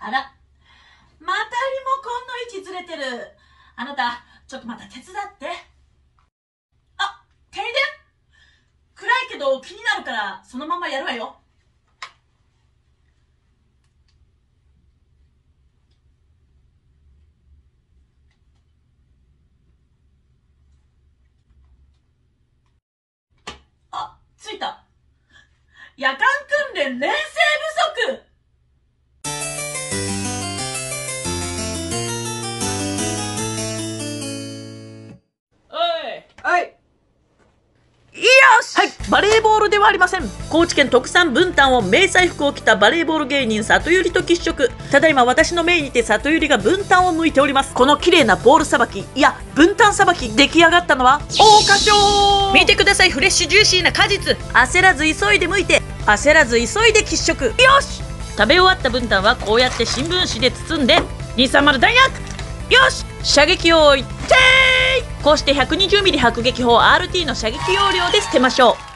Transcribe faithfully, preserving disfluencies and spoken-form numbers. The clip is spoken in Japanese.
あら、またリモコンの位置ずれてる。あなた、ちょっとまた手伝って。あ、停電？暗いけど気になるからそのままやるわよ。あ、ついた。夜間訓練練習不足。 はい。 よし、はい、バレーボールではありません。高知県特産ブンタンを迷彩服を着たバレーボール芸人里ゆりと喫食。ただいま私の命にて里ゆりがブンタンを剥いております。この綺麗なボールさばき、いやブンタンさばき、出来上がったのは桜花賞。見てください、フレッシュジューシーな果実。焦らず急いで剥いて、焦らず急いで喫食。よし、食べ終わったブンタンはこうやって新聞紙で包んでにさんまる弾薬。よし、射撃用意てー。こうして ひゃくにじゅうミリ 迫撃砲 アールティー の射撃容量で捨てましょう。